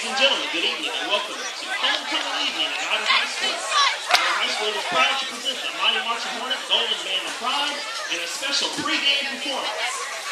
Ladies and gentlemen, good evening and welcome to Homecoming Evening at Ider High School. Ider High School is proud to present the Mighty Marching Hornet Golden Band of Pride in a special pregame performance.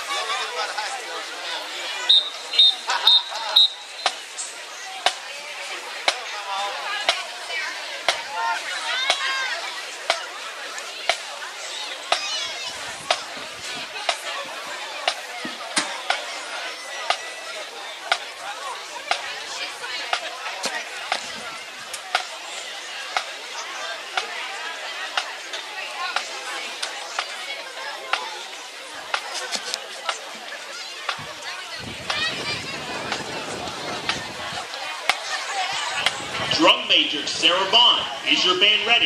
Drum major Sarah Bond, is your band ready?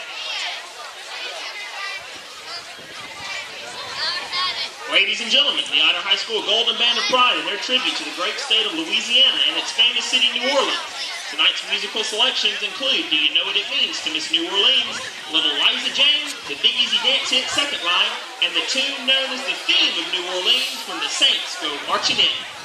Ladies and gentlemen, the Ider High School Golden Band of Pride in their tribute to the great state of Louisiana and its famous city, New Orleans. Tonight's musical selections include Do You Know What It Means to Miss New Orleans, Little Liza Jane, the Big Easy Dance Hit Second Line, and the tune known as the theme of New Orleans, When the Saints Go Marching In.